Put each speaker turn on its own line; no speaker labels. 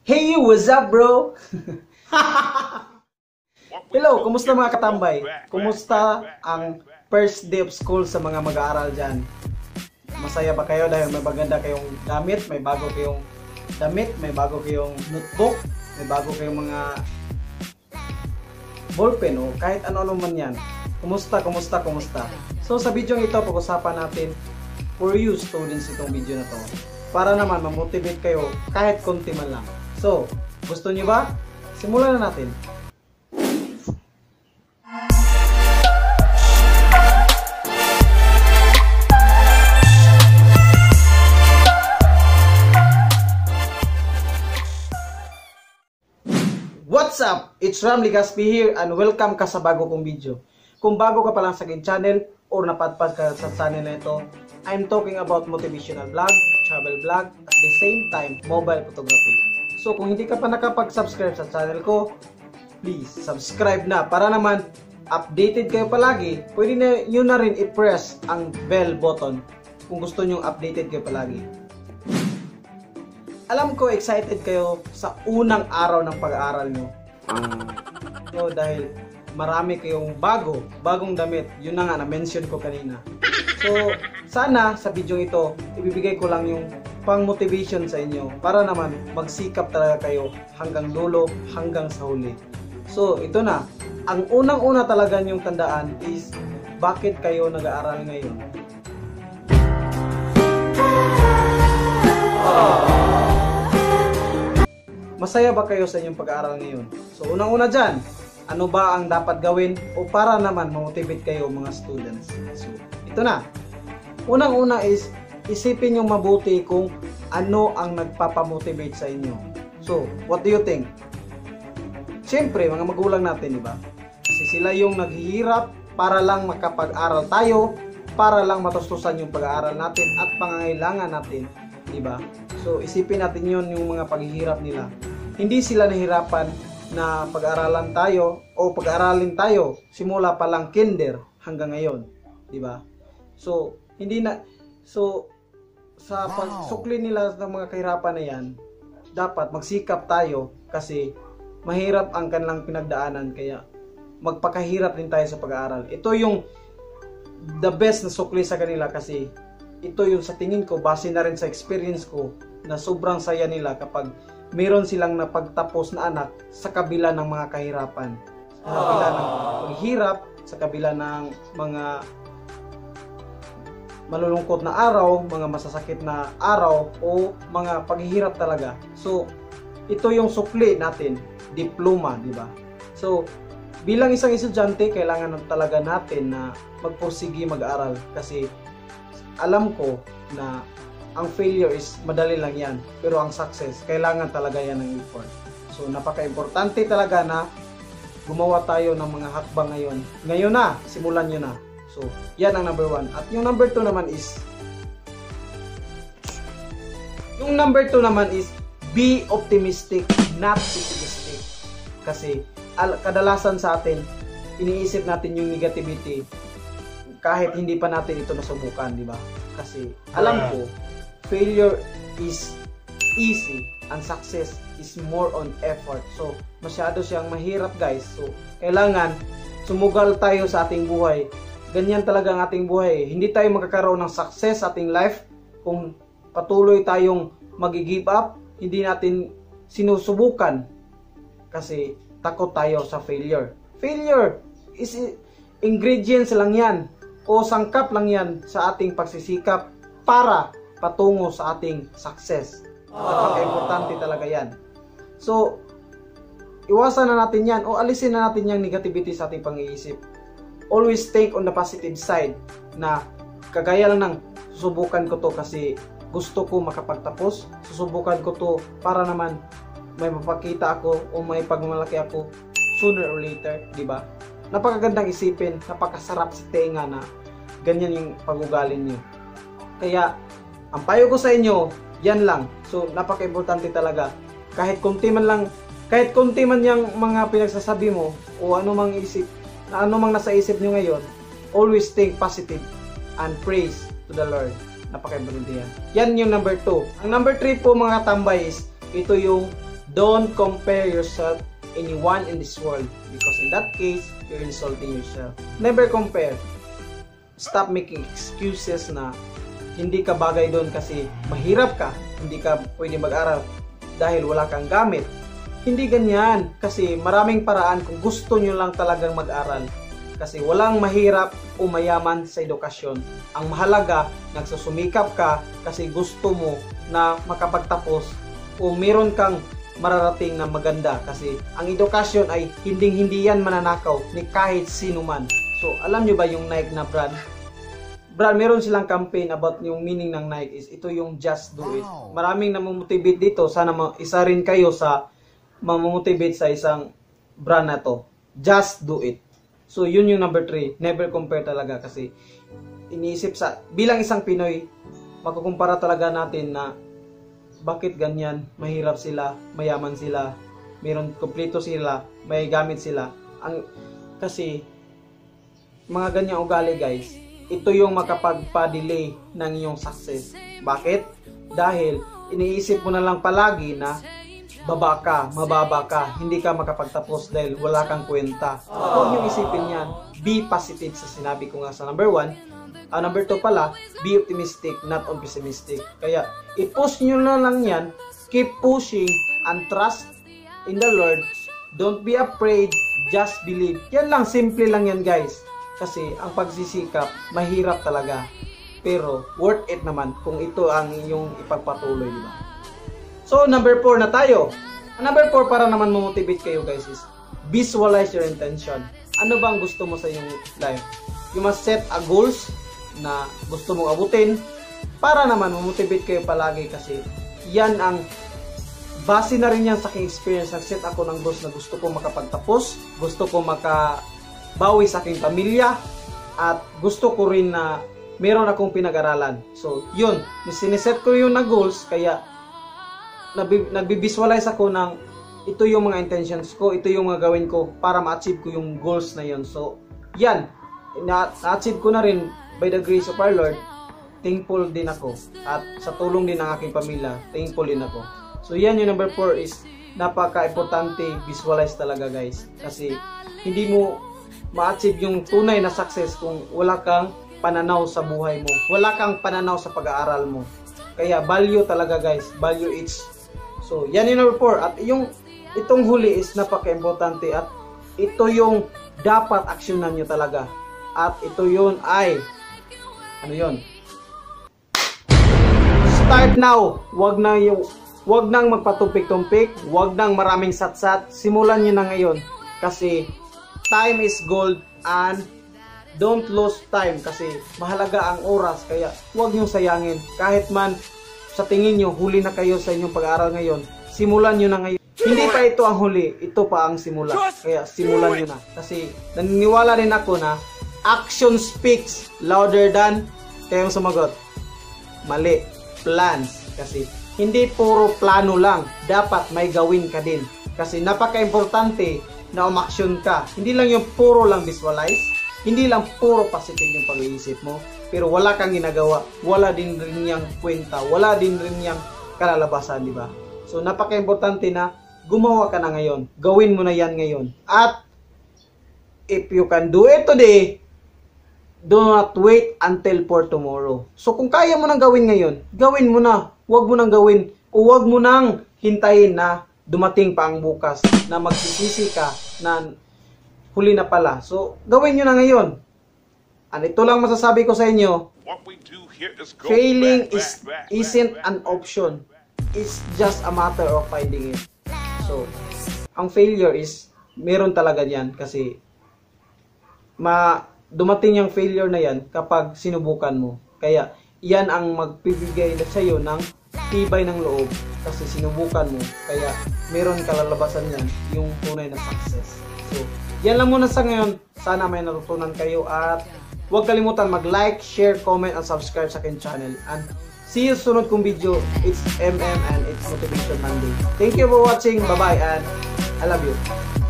Hey, what's up, bro? Hello, kumusta mga katambay? Kumusta ang first day of school sa mga mag-aaral dyan? Masaya ba kayo dahil may maganda kayong damit, may bago kayong damit, may bago kayong notebook, may bago kayong mga ballpen o kahit ano-ano man yan? Kumusta? So sa video ito, pag-usapan natin for you students itong video na to para naman ma-motivate kayo kahit konti man lang. So, gusto niyo ba? Simulan na natin. What's up? It's Ram Ligaspi here and welcome ka sa bago kong video. Kung bago ka pa lang sa akin channel or napadpad ka sa channel na ito, I'm talking about motivational vlog, travel vlog, at the same time, mobile photography. So kung hindi ka pa nakapag-subscribe sa channel ko, please subscribe na para naman updated kayo palagi. Pwede na nyo na rin i-press ang bell button kung gusto nyo updated kayo palagi. Alam ko excited kayo sa unang araw ng pag-aaral nyo. So dahil marami kayong bagong damit. Yun na nga na-mention ko kanina. So sana sa video ito, ibibigay ko lang yung pang-motivation sa inyo para naman magsikap talaga kayo hanggang dulo, hanggang sa huli. So ito na, ang unang-una talaga nyong tandaan is bakit kayo nag-aaral ngayon. Masaya ba kayo sa inyong pag-aaral ngayon? So unang-una dyan, ano ba ang dapat gawin o para naman ma-motivate kayo mga students? So ito na, unang-una is isipin nyo mabuti kung ano ang nagpapamotivate sa inyo. So, what do you think? Siyempre, mga magulang natin, di ba? Kasi sila yung naghihirap para lang makapag-aral tayo, para lang matustusan yung pag-aaral natin at pangangailangan natin, di ba? So, isipin natin yun yung mga paghihirap nila. Hindi sila nahirapan na pag-aralan tayo o pag-aralin tayo simula pa lang kinder hanggang ngayon, di ba? So, sa pagsukli nila ng mga kahirapan na yan, dapat magsikap tayo kasi mahirap ang kanilang pinagdaanan kaya magpakahirap din tayo sa pag-aaral. Ito yung the best na sukli sa kanila kasi ito yung sa tingin ko, base na rin sa experience ko na sobrang saya nila kapag meron silang napagtapos na anak sa kabila ng mga kahirapan. Sa kabila ng paghihirap, sa kabila ng mga malulungkot na araw, mga masasakit na araw o mga paghihirap talaga. So, ito yung sukli natin, diploma, di ba? So, bilang isang estudyante, kailangan talaga natin na magpursigi mag-aral kasi alam ko na ang failure is madali lang yan, pero ang success, kailangan talaga yan ng effort. So, napaka-importante talaga na gumawa tayo ng mga hakbang ngayon. Ngayon na, simulan nyo na. So, yan ang number 1. At yung number 2 naman is be optimistic, not pessimistic. Kasi kadalasan sa atin, iniisip natin yung negativity kahit hindi pa natin ito nasubukan, di ba? Kasi alam ko, failure is easy and success is more on effort. So, masyado siyang mahirap, guys. So, kailangan sumugal tayo sa ating buhay. Ganyan talaga ang ating buhay. Hindi tayo magkakaroon ng success sa ating life kung patuloy tayong mag-give up, hindi natin sinusubukan kasi takot tayo sa failure. Failure is ingredients lang yan o sangkap lang yan sa ating pagsisikap para patungo sa ating success. Napaka-importante talaga yan. So, iwasan na natin yan o alisin na natin yung negativity sa ating pang-iisip. Always think on the positive side na kagaya lang ng susubukan ko to kasi gusto ko makapagtapos, susubukan ko to para naman may mapakita ako o may pagmamalaki ako sooner or later, di ba? Napakagandang isipin, napakasarap sa tenga na ganyan yung pag-ugali niyo. Kaya ang payo ko sa inyo, yan lang. So napaka-importante talaga. Kahit konti man yung mga pinagsasabi mo o ano mang nasa isip nyo ngayon, always think positive and praise to the Lord. Napaka-importante yan. Yan yung number 2. Ang number 3 po mga tambay is, ito yung Don't compare yourself anyone in this world, because in that case, you're insulting yourself. Never compare. Stop making excuses na hindi ka bagay doon kasi mahirap ka, hindi ka pwede mag-aral dahil wala kang gamit. Hindi ganyan, kasi maraming paraan kung gusto nyo lang talagang mag-aral. Kasi walang mahirap o mayaman sa edukasyon. Ang mahalaga, nagsusumikap ka kasi gusto mo na makapagtapos o meron kang mararating na maganda. Kasi ang edukasyon ay hindi yan mananakaw ni kahit sino man. So, alam nyo ba yung Nike na brand? Meron silang campaign about yung meaning ng Nike is ito yung just do it. Maraming namomotivate dito. Sana isa rin kayo sa mamomotivate sa isang brand na to. Just do it. So, yun yung number 3. Never compare talaga kasi iniisip bilang isang Pinoy, makukumpara talaga natin na bakit ganyan, mahirap sila, mayaman sila, meron kompleto sila, may gamit sila. Kasi, mga ganyang ugali guys, ito yung makapagpa-delay ng iyong success. Bakit? Dahil iniisip mo na lang palagi na mababa ka, hindi ka makapagtapos dahil wala kang kwenta. Huwag niyong isipin yan. Be positive sa sinabi ko nga sa number 1. Number 2 pala, be optimistic, not pessimistic. Kaya, i-push nyo na lang yan. Keep pushing and trust in the Lord. Don't be afraid, just believe. Yan lang, simple lang yan guys. Kasi, ang pagsisikap, mahirap talaga. Pero, worth it naman kung ito ang inyong ipagpatuloy, di ba? So, number 4 na tayo. Number 4 para naman motivate kayo guys is visualize your intention. Ano ba ang gusto mo sa iyong life? You must set a goals na gusto mong abutin para naman motivate kayo palagi kasi yan ang base na rin yan sa aking experience. Nag-set ako ng goals na gusto ko makapagtapos, gusto ko makabawi sa aking pamilya, at gusto ko rin na meron akong pinag-aralan. So, yun. Siniset ko yun na goals kaya nagbi-visualize ako ng ito yung mga intentions ko, ito yung mga gawin ko para ma-achieve ko yung goals na yun. So, yan. Na-achieve ko na rin by the grace of our Lord. Thankful din ako. At sa tulong din ng aking pamilya, thankful din ako. So, yan yung number 4 is napaka-importante visualize talaga guys. Kasi, hindi mo ma-achieve yung tunay na success kung wala kang pananaw sa buhay mo. Wala kang pananaw sa pag-aaral mo. Kaya, value talaga guys. Value each. So, yan yung number 4. At itong huli is napaka-importante at ito yung dapat aksyonan nyo talaga. At ito yun ay, ano yun? Start now! Wag nang magpatumpik-tumpik, wag nang maraming satsat. Simulan nyo na ngayon. Kasi, time is gold and don't lose time. Kasi, mahalaga ang oras. Kaya, wag nyo sayangin. Kahit man, sa tingin nyo, huli na kayo sa inyong pag-aaral ngayon, simulan nyo na ngayon. Hindi pa ito ang huli, ito pa ang simula. Kaya simulan nyo na. Kasi naniniwala rin ako na action speaks louder than kayong sumagot. Mali. Plans. Kasi hindi puro plano lang. Dapat may gawin ka din. Kasi napaka-importante na umaksyon ka. Hindi lang yung puro lang visualize. Hindi lang puro positive yung pag-iisip mo. Pero wala kang ginagawa, wala din rin niyang kwenta, wala din rin niyang kalalabasan, di ba? So, napaka-importante na gumawa ka na ngayon. Gawin mo na yan ngayon. At, if you can do it today, do not wait until for tomorrow. So, kung kaya mo nang gawin ngayon, gawin mo na. Huwag mo nang gawin, o huwag mo nang hintayin na dumating pa ang bukas, na magsisisi ka, na huli na pala. So, gawin nyo na ngayon. And ito lang masasabi ko sa inyo, failing isn't an option. It's just a matter of finding it. So, ang failure is, meron talaga yan kasi dumating yung failure na yan kapag sinubukan mo. Kaya, yan ang magpibigay sa iyo ng tibay ng loob kasi sinubukan mo. Kaya, meron kalalabasan yan, yung tunay na success. So, yan lang muna sa ngayon. Sana may natutunan kayo at huwag kalimutan mag-like, share, comment, and subscribe sa akin channel. And see you sunod kong video. It's MM and it's Motivation Monday. Thank you for watching. Bye-bye and I love you.